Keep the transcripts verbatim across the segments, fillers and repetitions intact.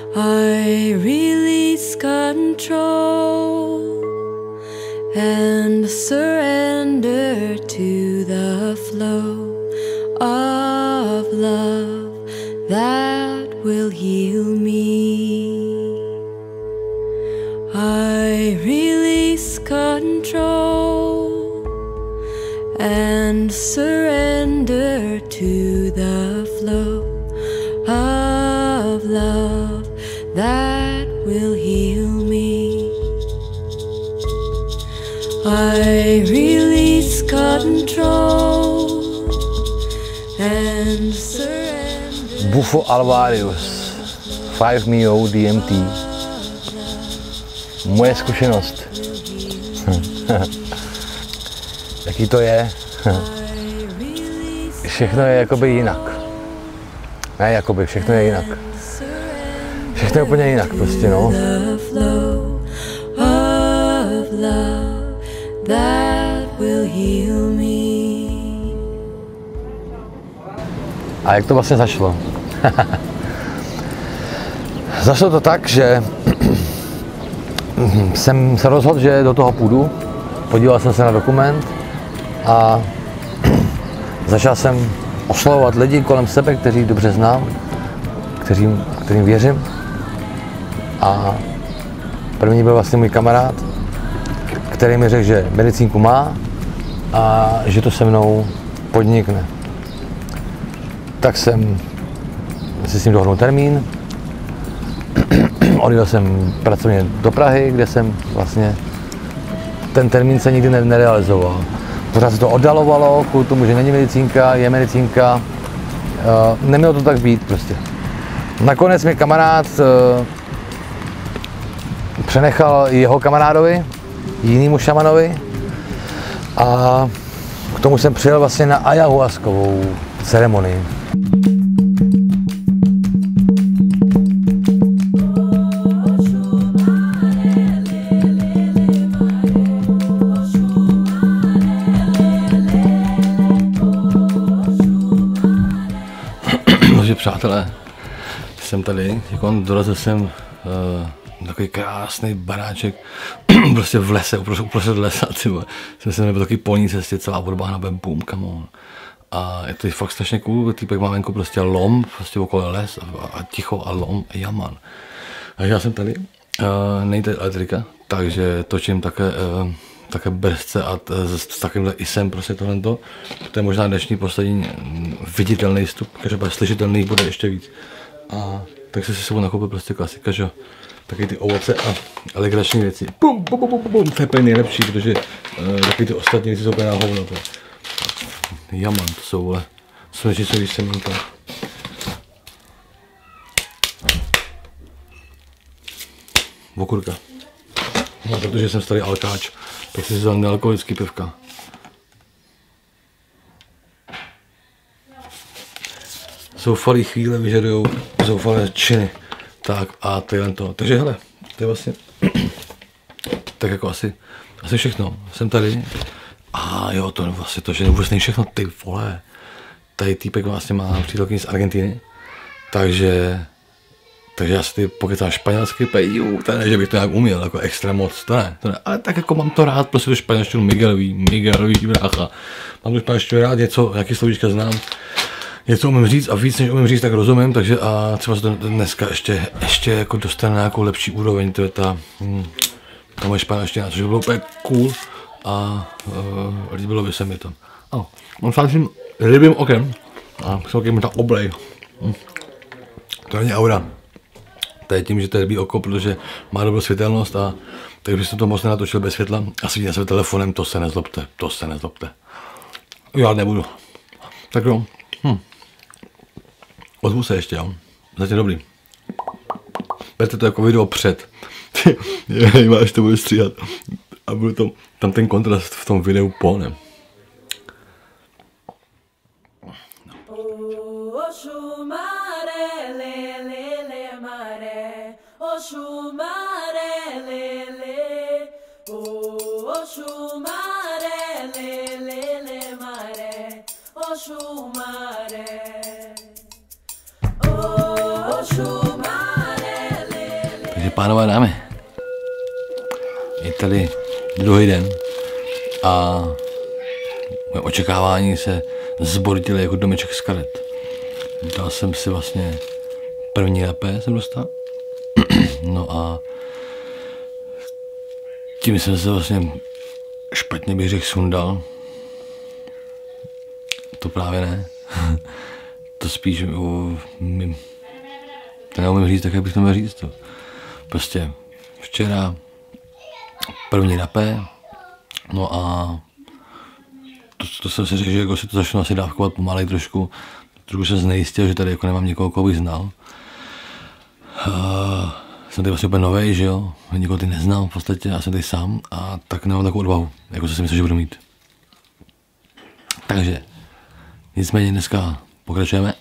I release control and surrender to the flow of love that will heal me. I release control and surrender to the flow of love that will heal me. I release control and surrender. Bufo Alvarius, five meo D M T. Moje zkušenost. Jaký to je? Všechno je jakoby jinak. Ne jakoby, všechno je jinak. Všechno je úplně jinak prostě, no. A jak to vlastně začalo? Začalo to tak, že jsem se rozhodl, že do toho půjdu. Podíval jsem se na dokument a začal jsem oslovovat lidi kolem sebe, kteří dobře znám, kterým, kterým věřím. A první byl vlastně můj kamarád, který mi řekl, že medicínku má a že to se mnou podnikne. Tak jsem si s ním dohodnul termín. Odjel jsem pracovně do Prahy, kde jsem vlastně ten termín se nikdy nerealizoval. Pořád se to oddalovalo, kvůli tomu, že není medicínka, je medicínka. Nemělo to tak být prostě. Nakonec mi kamarád přenechal jeho kamarádovi, jinému šamanovi, a k tomu jsem přijel vlastně na ayahuaskovou ceremonii. Takže přátelé, jsem tady, jako dorazil jsem uh, takový krásný baráček, prostě v lese, uprostřed lesa, tyhle. Jsem se nebyl takový polní cestě, celá odbáhna, bum, come on. A je to fakt strašně cool, týpek má venku prostě lom, prostě okolo les a, a ticho a lom, a jaman. Takže já jsem tady, uh, nejde tady elektrika, takže točím také, uh, také brzce a s, s takovýmhle isem prostě tohle. To je možná dnešní poslední viditelný vstup, každopádně slyšitelný bude ještě víc. A tak se si sebou nakoupil prostě klasika, že jo. Taky ty ovoce a legrační věci. Bum, bum, bum, bum, to je úplně nejlepší, protože uh, taky ty ostatní věci jsou úplně na hovno. Jaman, to jsou, vole, slunečnicový semínka. Okurka. No, protože jsem starý alkáč, tak si vzal nealkoholický pivka. Zoufalý chvíle vyžadujou zoufalé činy. Tak a to je to. Takže hele, to je vlastně tak jako asi, asi všechno. Jsem tady. A jo, to vlastně to, že vůbec není všechno, ty vole. Tady týpek vlastně má přítelkyni z Argentiny. Takže takže já si ty pokecám španělsky, peju, to ne, že bych to nějak uměl, jako extra moc, to ne, to ne. Ale tak jako mám to rád, prostě tu španělštinu Miguelový, Miguelový brácha. Mám tu španělštinu rád, něco, jaký slovíčka znám. Něco umím říct a víc než umím říct, tak rozumím, takže a třeba se to dneska ještě, ještě jako dostane na nějakou lepší úroveň, to je ta, hm, ta moje španělština, což by bylo úplně cool a uh, líbilo by se mi to. Ano, mám s tím rybým okem a s okem ta oblej. Hm. To není aura. To je tím, že to je rybí oko, protože má dobrou světelnost a tak když jsem to moc nenatočil bez světla a svítí na sebe telefonem, to se nezlobte, to se nezlobte. Já nebudu. Tak jo. Hm. Ozvu se ještě, jo. Zatím dobrý. Berte to jako video před. Nevím, až to budu stříhat. A budu to, tam ten kontrast v tom videu po, ne? Oh, Pánové, dámy, je tady druhý den a moje očekávání se zbortily jako domeček z karet. Dal jsem si vlastně první rapé, jsem dostal. No a tím jsem se vlastně špatně bych řekl sundal. To právě ne. To spíš umím, to neumím říct, tak jak bych to měl říct. To. Prostě včera první rapé, no a to, to jsem si řekl, že jako si to začnu asi dávkovat pomalej trošku. Trošku jsem znejistil, že tady jako nemám někoho, koho bych znal. Uh, jsem tady vlastně úplně novej, že jo, nikoho ty neznal v podstatě, já jsem tady sám a tak nemám takovou odvahu, jako co si myslím, že budu mít. Takže, nicméně dneska pokračujeme.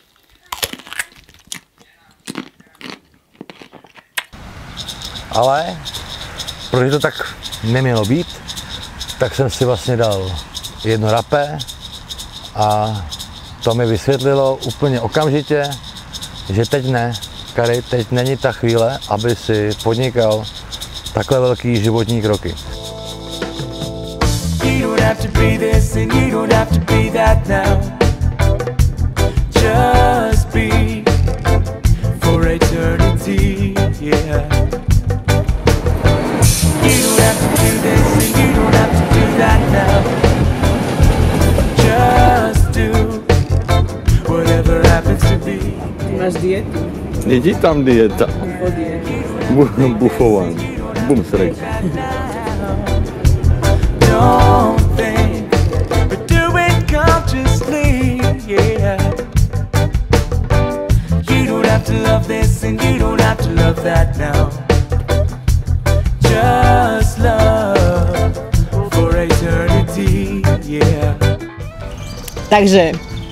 Ale, protože to tak nemělo být, tak jsem si vlastně dal jedno rapé a to mi vysvětlilo úplně okamžitě, že teď ne, Kari, teď není ta chvíle, aby si podnikal takhle velký životní kroky. Máš dietu? Jdi tam dieta. Bufován. Bum srek. Takže,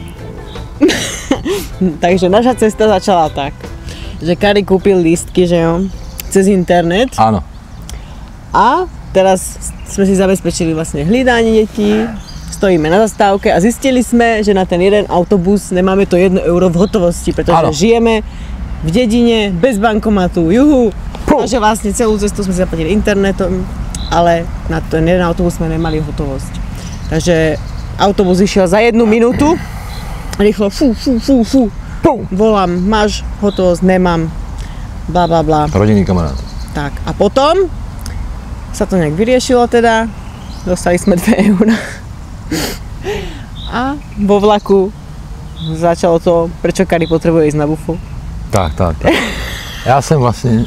takže naša cesta začala tak, že Kari kúpil lístky, že jo, cez internet. Áno. A teraz sme si zabezpečili vlastne hlídanie detí, stojíme na zastávke a zistili sme, že na ten jeden autobus nemáme to jedno euro v hotovosti, pretože Áno. žijeme v dedine bez bankomatu, juhu. Takže vlastne celú cestu sme si zaplatili internetom, ale na ten jeden autobus sme nemali hotovosť. Takže autobus išiel za jednu minútu, rýchlo fú, fú, fú, fú, pum, volám, máš hotovosť, nemám, bla bla bla. Rodinný kamarád. Tak a potom sa to nejak vyriešilo teda, dostali sme dve eurá. A vo vlaku začalo to, prečo Kari potrebuje ísť na bufu. Tak, tak, tak. Já jsem vlastně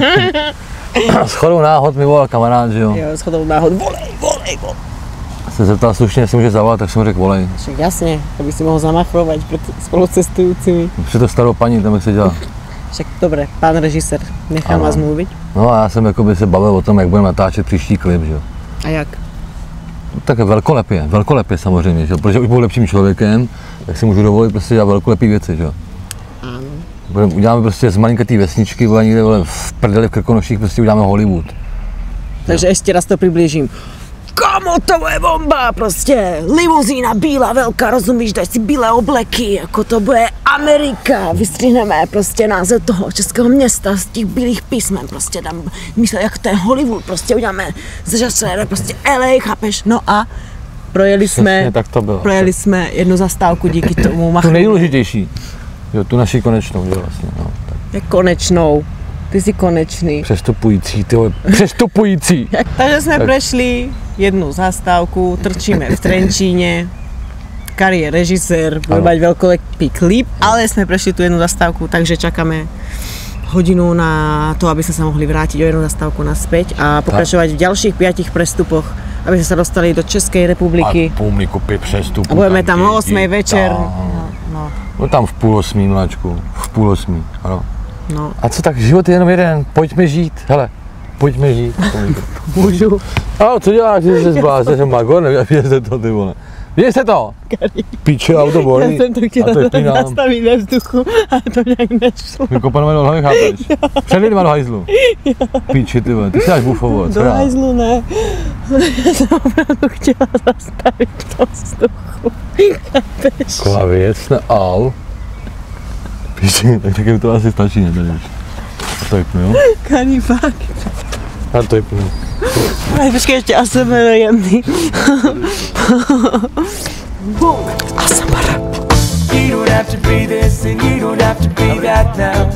shodou náhod mi volal kamarád, že jo. Jo, shodou náhod, volej, volej, volej. Se zeptal slušně, jestli může zavolat, tak jsem mu řekl volej. Však jasne, aby si mohol zamachrovať pred spolucestujúcimi. Při to starou paní, tam jak se dělá. Však dobre, pán režisér, nechám Ano. vás mluviť. No a já jsem jakoby se bavil o tom, jak budeme natáčet příští klip, že jo. A jak? No, tak velkolepě, velkolepě samozřejmě, že jo. Protože už budu lepším člověkem, tak si můžu dovolit prostě dělat velkolepý věci, že jo. Budeme, uděláme prostě z malinkatý vesničky, vole, někde vole, v prdeli v Krkonoších, prostě uděláme Hollywood. Takže jo. ešte raz to priblížím. Kamo, to je bomba, prostě limuzína bílá, velká, rozumíš, daj si bílé obleky, jako to bude Amerika, vystřihneme prostě název toho českého města z těch bílých písmen, prostě tam, myslím, jak to je Hollywood, prostě uděláme zažasere, prostě L A, chápeš, no a projeli jsme, Přesně, tak to bylo. projeli jsme jednu zastávku díky tomu Tu machru. nejdůležitější, jo, tu naši konečnou, jo, vlastně, no, tak. Jak konečnou, ty jsi konečný. Přestupující, ty vole, přestupující. Takže jsme Tak. prešli jednu zastávku, trčíme v Trenčíne. Kari je režisér, bude Ano. mať veľkolepý klip, ale sme prešli tu jednu zastávku, takže čakáme hodinu na to, aby sme sa mohli vrátiť o jednu zastávku naspäť a pokračovať v ďalších piatich prestupoch, aby sme sa dostali do Českej republiky. A půl mi kupy přestupu. A budeme tam o jdi, osmej večer. tam. No, no, No tam v půl osmí, mláčku, v půl osmí, ano. no. A co tak, život je jenom jeden, pojďme žít, hele, pojďme žít. Můžu. A co děláš, že jsi zblázen, jsem magor, nevěřte to, ty vole. Věřte to? Píče, auto bolí. Já jsem to chtěla a to je plynám. zastavit ve vzduchu, ale to nějak nešlo. My kopaneme do hlavy, chápeš? Před lidma do hajzlu. Píči, ty vole, ty si dáš bufovat, co Do já? hajzlu ne. Já jsem opravdu chtěla zastavit v tom vzduchu. Chápeš? Taková věc, ne, au. Píči, tak taky to asi stačí, ne, tady už. to vypnu, jo? Kani, fakt. Já to vypnu. Ale počkej, ještě A S M R jemný. A S M R. You don't have to be this and you don't have to be that now.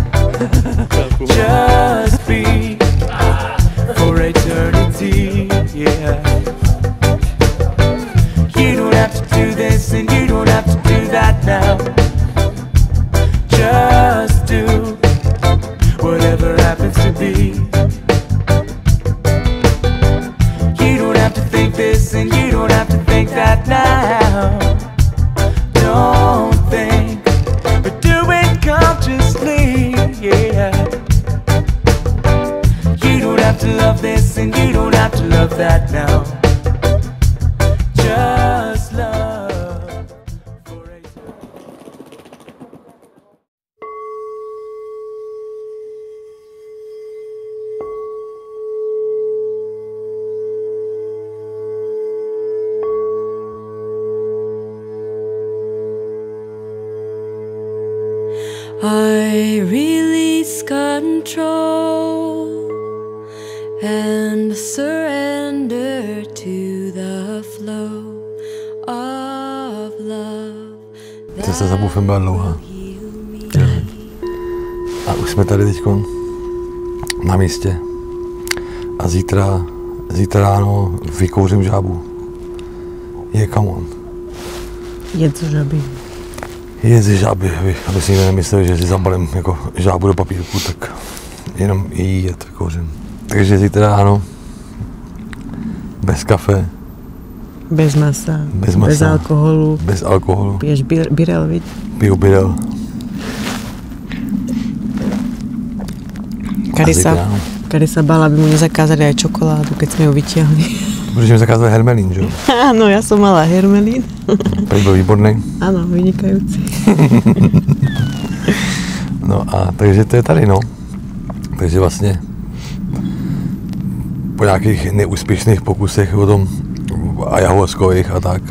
Just be for eternity, yeah. You don't have to do this and you don't have to do that now. Just do whatever happens to be. You don't have to think this and you don't have to think that now. Don't think, but do it consciously, yeah. You don't have to love this and you don't have to love that now. Just love for I release control and surrender to the flow of love. Cesta za bufem byla dlouhá. A už jsme tady teď na místě. A zítra, zítra ráno vykouřím žábu. Je come on. Je co žaby. Je z žáby, aby, aby si nemysleli, že si zabalím jako žábu do papírku, tak jenom jí jet kouřím. Takže zítra ráno bez kafe, bez masa, bez, masa, bez alkoholu. Bez alkoholu. Piješ bir, birel, viď? Piju birel. Kari sa, Kari sa bála, aby mu nezakázali aj čokoládu, keď sme ju vytiahli. Protože mi zakázali hermelín, že jo? Áno, ja som mala hermelín. Prý byl výborný. Áno, vynikajúci. No a takže to je tady, no. Takže vlastně po nějakých neúspěšných pokusech o tom ayahuaskových a tak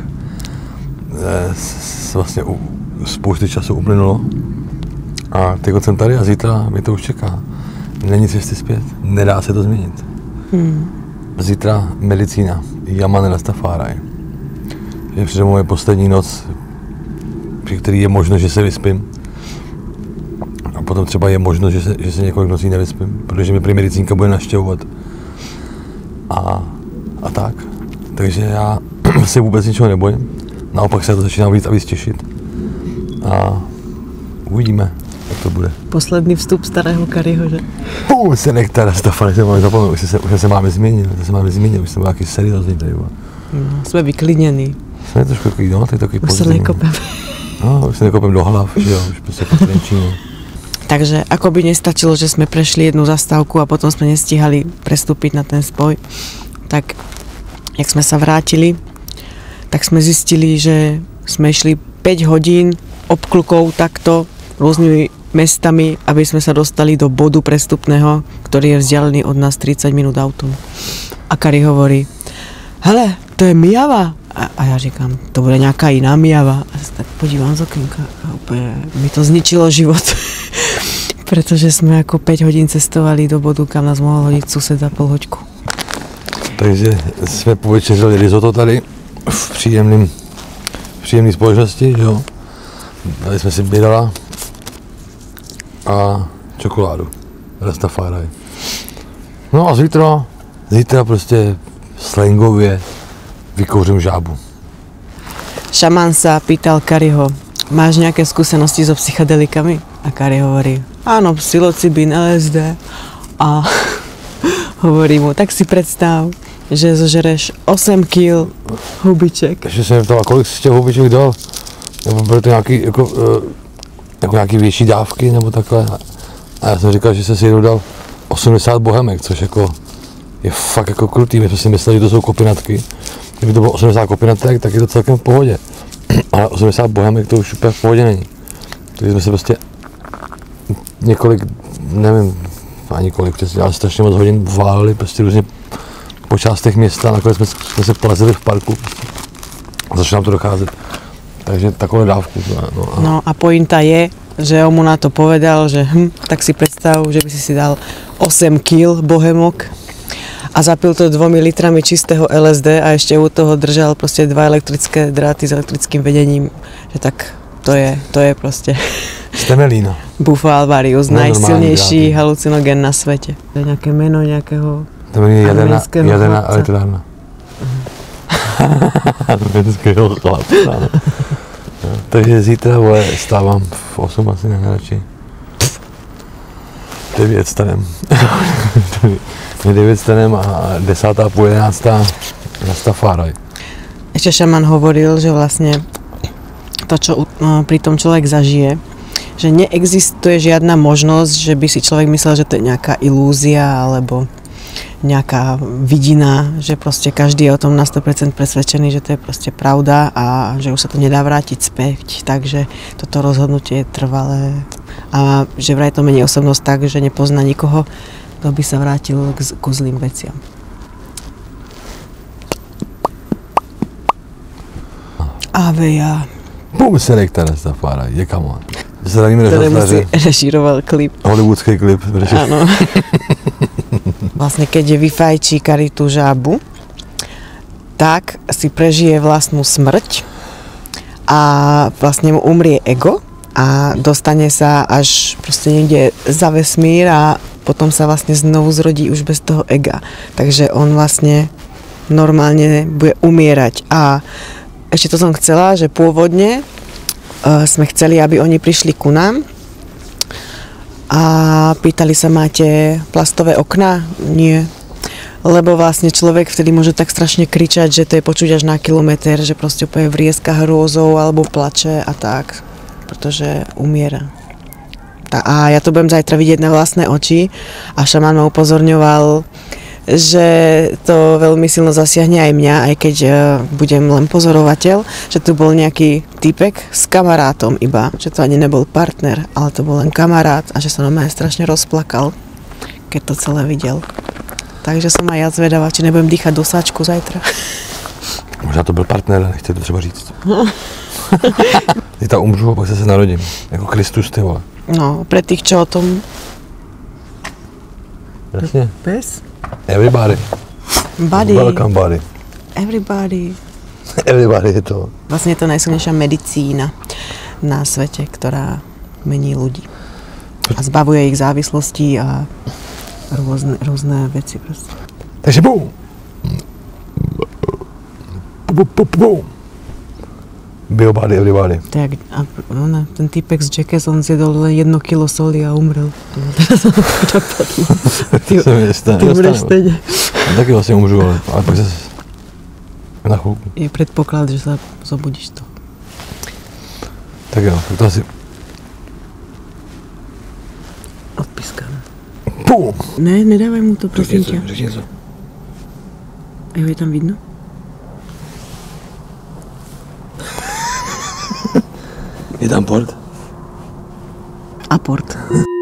se vlastně spousty času uplynulo. A teď jsem tady a zítra mi to už čeká. Není cesty zpět, nedá se to změnit. Hmm. Zítra medicína, Yaman Rastafari. Je přede moje poslední noc, při který je možno, že se vyspím. A potom třeba je možno, že se, že se několik nocí nevyspím, protože mi prý medicínka bude navštěvovat. A, a tak. Takže já se vůbec ničeho nebojím. Naopak se to začíná víc a víc těšit. A uvidíme, jak to bude. Posledný vstup starého Kariho, že? Pum, selekta Rastafari, jsem máme zapomněl, už se, už se máme změnit, už se máme změnit, už jsem byl nějaký seriózní tady. No, jsme vyklidněný. Jsme trošku takový, no, tak takový už se nekopem. No, už se nekopem do hlav, že jo, už prostě po trenčínu. Takže ako by nestačilo, že sme prešli jednu zastávku a potom sme nestíhali prestúpiť na ten spoj, tak jak sme sa vrátili, tak sme zistili, že sme išli päť hodín obklukou takto rôznymi mestami, aby sme sa dostali do bodu prestupného, ktorý je vzdialený od nás tridsať minút autom. A Kari hovorí, hele, to je Myjava. A, a ja říkám, to bude nejaká iná Myjava. A sa tak podívam z okienka a úplne mi to zničilo život. Pretože sme ako päť hodín cestovali do bodu, kam nás mohol hodiť sused za pol hoďku. Takže jsme povečeřili risotto tady v příjemným, příjemné společnosti, že jo. Dali jsme si birela a čokoládu. Rastafari. No a zítra, zítra prostě slangově vykouřím žábu. Šaman sa pýtal Kariho, máš nejaké skúsenosti so psychedelikami? A Kari hovorí, áno, psilocybin, el es dé. A hovorí mu, tak si predstav, že zožereš osm kil hubiček. Ještě jsem ptal, kolik si těch hubiček dal? Nebo byly to nějaký, jako, jako nějaký větší dávky, nebo takhle? A já jsem říkal, že jsem si jednou dal osmdesát bohemek, což jako je fakt jako krutý. My jsme si mysleli, že to jsou kopinatky. Kdyby to bylo osmdesát kopinatek, tak je to celkem v pohodě. Ale osmdesát bohemek to už úplně v pohodě není. Takže jsme se prostě několik, nevím, ani kolik přesně, ale strašně moc hodin váleli prostě různě po částech města, nakonec jsme, jsme se plazili v parku a začalo nám to docházet. Takže takové dávku. No a, no a pointa je, že on mu na to povedal, že hm, tak si predstav, že by si si dal osem kíl bohemok a zapil to dvomi litrami čistého el es dé a ešte u toho držal proste dva elektrické dráty s elektrickým vedením, že tak to je, to je proste Stemelína. Bufo alvarius, najsilnejší halucinogén na svete. To je nejaké meno nejakého arménskeho jaderná chlapca. elektrárna. Arménskeho chlapca. Takže zítra, vole, stávám v osm asi nejradši. devět stanem. devět stanem a desátá půl jedenáctá na Stafáraj. Ešte šaman hovoril, že vlastne to, čo no, pri tom človek zažije, že neexistuje žiadna možnosť, že by si človek myslel, že to je nejaká ilúzia alebo nejaká vidina, že proste každý je o tom na sto percent presvedčený, že to je proste pravda a že už sa to nedá vrátiť späť, takže toto rozhodnutie je trvalé a že vraj to mení osobnosť tak, že nepozná nikoho, kto by sa vrátil k, k zlým veciam. Aveja. Bum se rekta na Stafáraj, je come on. Se Vladimír Ktorému si Šastaře, režíroval klip. hollywoodský klip. Áno. Vlastne keď vyfajčí Karitu žábu, tak si prežije vlastnú smrť a vlastne mu umrie ego a dostane sa až proste niekde za vesmír a potom sa vlastne znovu zrodí už bez toho ega. Takže on vlastne normálne bude umierať. A ešte to som chcela, že pôvodne uh, sme chceli, aby oni prišli ku nám a pýtali sa, máte plastové okná? Nie. Lebo vlastne človek vtedy môže tak strašne kričať, že to je počuť až na kilometr, že proste úplne vrieska hrôzou alebo plače a tak, pretože umiera. A ja to budem zajtra vidieť na vlastné oči a šaman ma upozorňoval, že to veľmi silno zasiahne aj mňa, aj keď budem len pozorovateľ, že tu bol nejaký týpek s kamarátom iba, že to ani nebol partner, ale to bol len kamarát a že sa na mňa strašne rozplakal, keď to celé videl. Takže som aj ja zvedavá, či nebudem dýchať do sáčku zajtra. Možná to byl partner, nechci to třeba říct. Zítra umřu a pak se se narodím. Jako Kristus, ty vole. No, pre tých, čo o tom... Jasně. Bez? Everybody. Body. Welcome body. Everybody. Everybody je to. Vlastne je to najsilnejšia medicína na svete, ktorá mení ľudí. A zbavuje ich závislostí a rôzne, rôzne veci proste. Takže bum. Bum, bum, bum. Biobody, everybody. Tak, a ona, ten týpek z Jackass, on zjedol len jedno kilo soli a umrel. Teraz som napadlo. Ty, ty budeš stejne. Taky vlastne umřu, ale, ale pak zase na chvíľku. Je predpoklad, že sa zobudíš to. Tak jo, tak to asi... Odpiskám. Bum. Ne, nedávaj mu to, prosím ťa. Řekni něco. A jo, je tam vidno? Je tam port? Aport.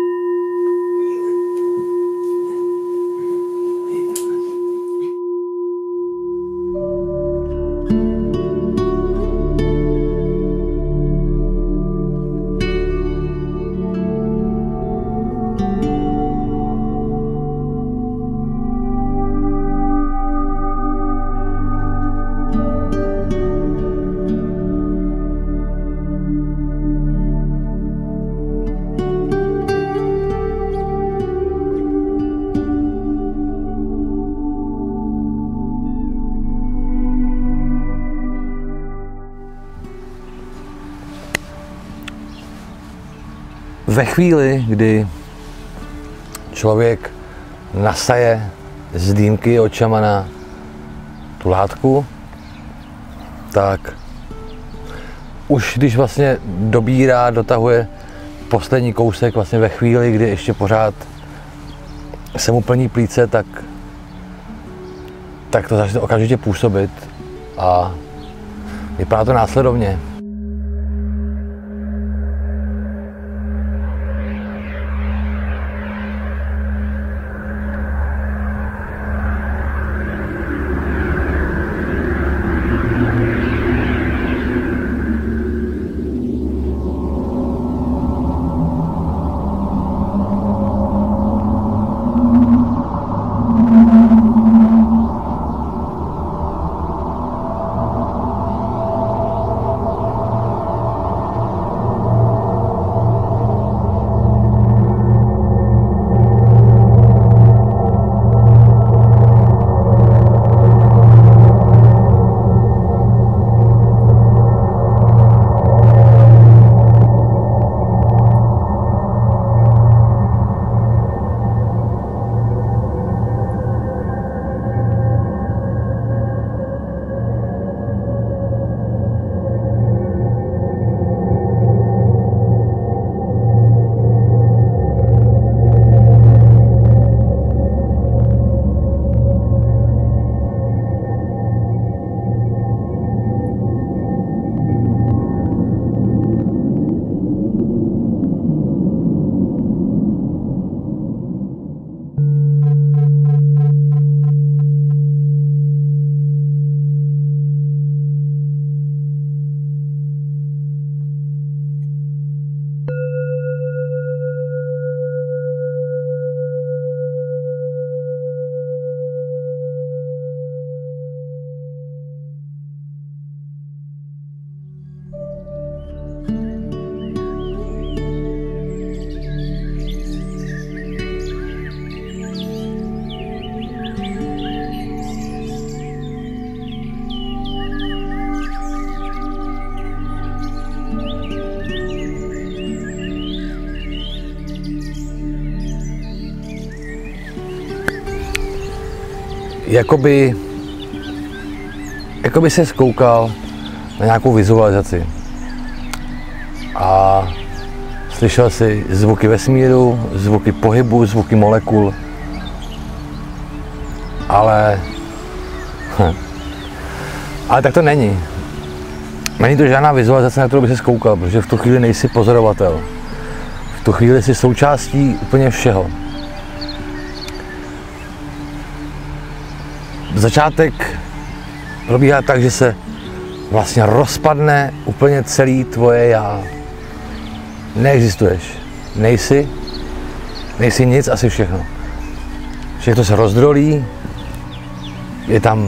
Ve chvíli, kdy člověk nasaje z dýmky od šamana tu látku, tak už když vlastně dobírá, dotahuje poslední kousek vlastně ve chvíli, kdy ještě pořád se mu plní plíce, tak, tak to začne okamžitě působit a vypadá to následovně. jakoby, jakoby se zkoukal na nějakou vizualizaci a slyšel si zvuky vesmíru, zvuky pohybu, zvuky molekul, ale, hm, ale tak to není. Není to žádná vizualizace, na kterou by se zkoukal, protože v tu chvíli nejsi pozorovatel. V tu chvíli jsi součástí úplně všeho. Začátek probíhá tak, že se vlastně rozpadne úplně celý tvoje já. Neexistuješ. Nejsi, nejsi nic, asi všechno. Všechno se rozdrolí, je tam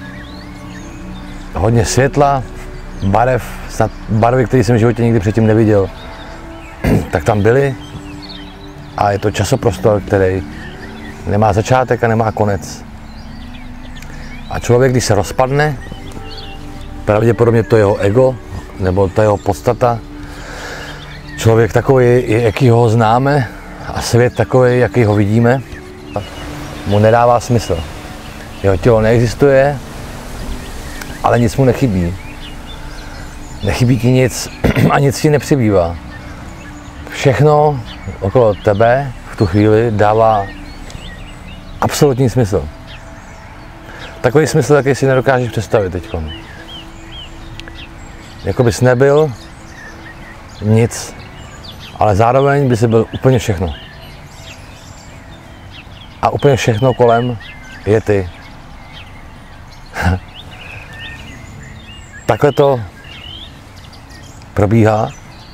hodně světla, barev, snad barvy, které jsem v životě nikdy předtím neviděl, tak tam byly a je to časoprostor, který nemá začátek a nemá konec. A člověk, když se rozpadne, pravděpodobně to jeho ego, nebo ta jeho podstata, člověk takový, jaký ho známe a svět takový, jaký ho vidíme, mu nedává smysl. Jeho tělo neexistuje, ale nic mu nechybí. Nechybí ti nic a nic ti nepřibývá. Všechno okolo tebe v tu chvíli dává absolutní smysl. Takový smysl, jaký si nedokážeš představit teď. Jako bys nebyl nic, ale zároveň by si byl úplně všechno. A úplně všechno kolem je ty. Takhle to probíhá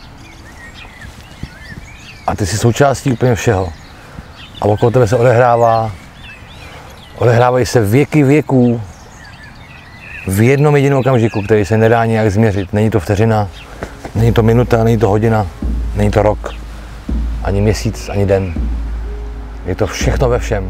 a ty jsi součástí úplně všeho. A okolo tebe se odehrává, odehrávají se věky věků v jednom jediném okamžiku, který se nedá nějak změřit. Není to vteřina, není to minuta, není to hodina, není to rok, ani měsíc, ani den. Je to všechno ve všem.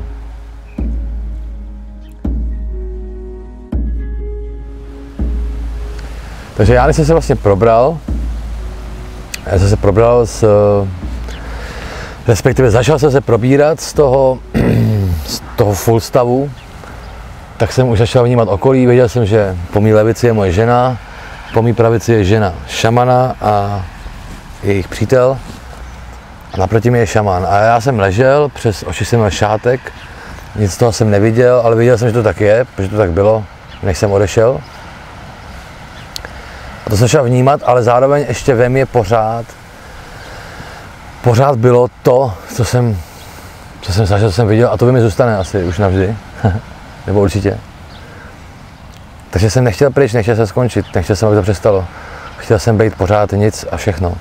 Takže já, když jsem se vlastně probral, já jsem se probral z, respektive začal jsem se probírat z toho, z toho full stavu, tak jsem už začal vnímat okolí, věděl jsem, že po mý levici je moje žena, po mý pravici je žena šamana a jejich přítel a naproti mě je šaman. A já jsem ležel, přes oči jsem měl šátek, nic z toho jsem neviděl, ale viděl jsem, že to tak je, protože to tak bylo, než jsem odešel. A to jsem šel vnímat, ale zároveň ještě ve mně pořád, pořád bylo to, co jsem, co jsem zažil, co jsem viděl, a to by mi zůstane asi už navždy, nebo určitě. Takže jsem nechtěl pryč, nechtěl se skončit, nechtěl jsem, aby to přestalo. Chtěl jsem být pořád nic a všechno.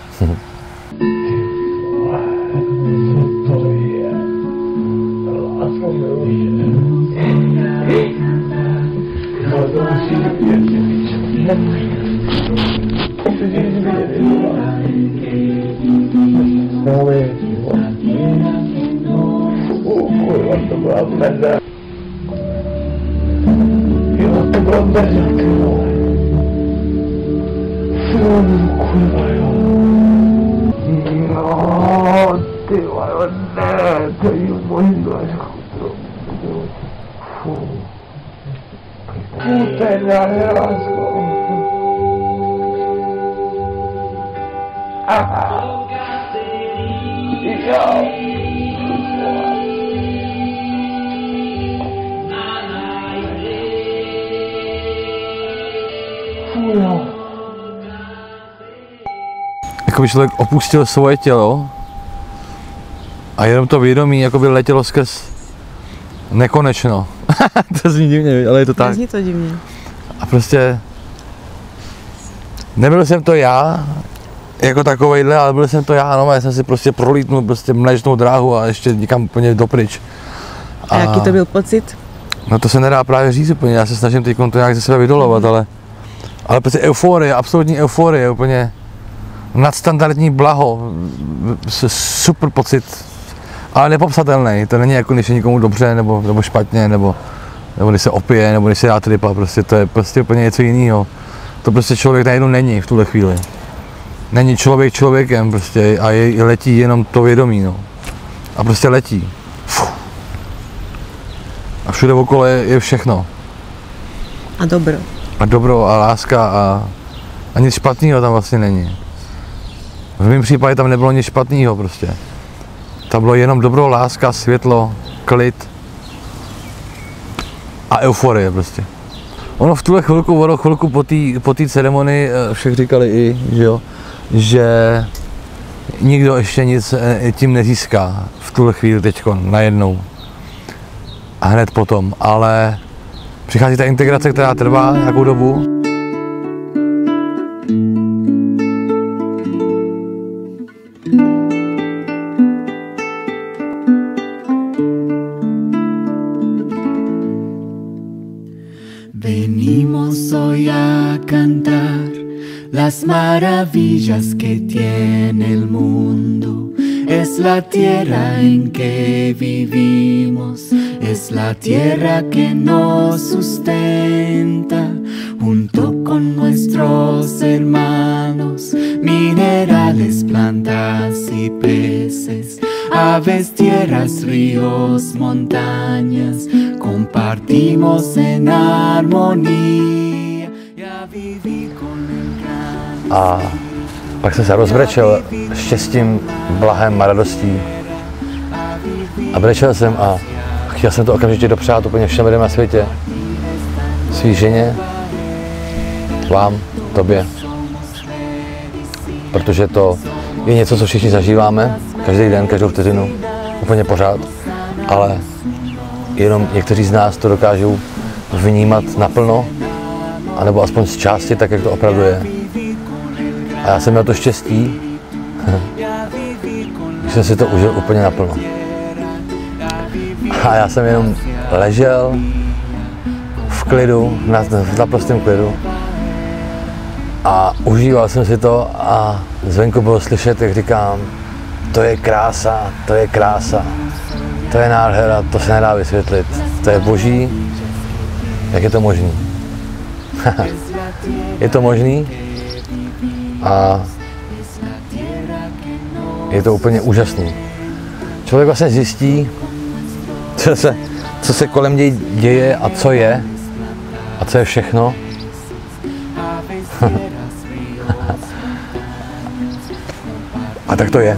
Jakoby člověk opustil svoje tělo a jenom to vědomí jakoby letělo skrz nekonečno. To zní divně, ale je to tak. Zní to divně. A prostě nebyl jsem to já jako takovejhle, ale byl jsem to já, no, já jsem si prostě prolítnul prostě mléčnou dráhu a ještě někam úplně dopryč. A, a jaký to byl pocit? No to se nedá právě říct úplně, já se snažím teď to nějak ze sebe vydolovat, ale, ale prostě euforie, absolutní euforie, úplně nadstandardní blaho, super pocit, ale nepopsatelný, to není jako když je někomu dobře nebo, nebo špatně, nebo, nebo když se opije, nebo když se dá tripa, prostě to je prostě úplně něco jiného. To prostě člověk najednou není v tuhle chvíli. Není člověk člověkem prostě a je, letí jenom to vědomí, no. A prostě letí. Fuh. A všude okolo je, je všechno. A dobro. A dobro a láska a, a nic špatného tam vlastně není. V mém případě tam nebylo nic špatného prostě. Tam bylo jenom dobro, láska, světlo, klid a euforie prostě. Ono v tuhle chvilku, ono chvilku po té po té ceremonii však říkali i, že jo, že nikdo ještě nic tím nezíská v tuhle chvíli teďko, najednou. A hned potom, ale přichází ta integrace, která trvá nějakou dobu. Venimos hoy a cantar las maravillas que tiene el mundo. Es la tierra en que vivimos, es la tierra que nos sustenta, junto con nuestros hermanos, minerales, plantas y peces, aves, tierras, ríos, montañas, compartimos en armonía. Ya viví con el gran... A pak jsem se rozbrečel štěstím, blahem a radostí. A brečel jsem a chtěl jsem to okamžitě dopřát úplně všem lidem na světě. Svý ženě, vám, tobě. Protože to je něco, co všichni zažíváme, každý den, každou vteřinu, úplně pořád. Ale jenom někteří z nás to dokážou vnímat naplno, anebo aspoň z části, tak jak to opravdu je. A já jsem měl to štěstí, že jsem si to užil úplně naplno. A já jsem jenom ležel v klidu, na, v naprostém klidu a užíval jsem si to a zvenku bylo slyšet, jak říkám, to je krása, to je krása, to je nádhera, to se nedá vysvětlit, to je boží, jak je to možný? Je to možný a je to úplně úžasný. Člověk vlastně zjistí, co se, co se kolem něj děje a co je a co je všechno. A tak to je.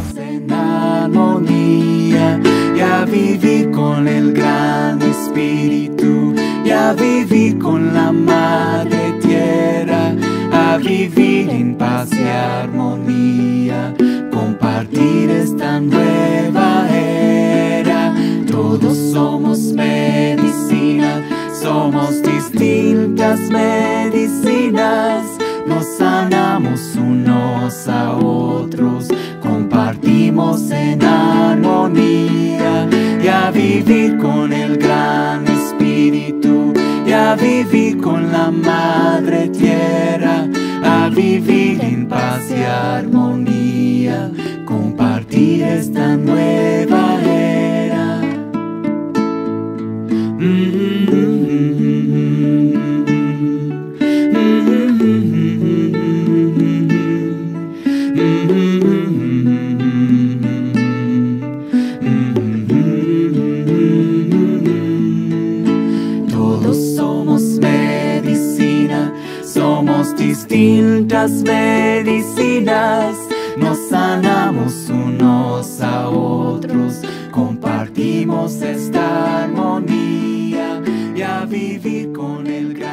Ya viví con el gran espíritu, ya viví con la madre tierra, a vivir en paz y armonía, compartir esta nueva era. Todos somos medicina, somos distintas medicinas, nos sanamos unos a otros, compartimos en armonía. Ya vivir con el gran espíritu, ya vivir con la madre tierra, a vivir en paz y armonía, compartir esta nueva era. Mm-hmm. Distintas medicinas, nos sanamos unos a otros, compartimos esta armonía, y a vivir con el gran